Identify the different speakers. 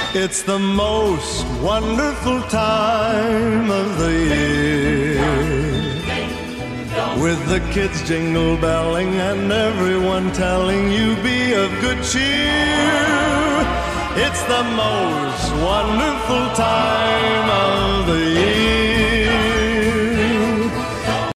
Speaker 1: It's the most wonderful time of the year, with the kids jingle belling and everyone telling you be of good cheer. It's the most wonderful time of the year.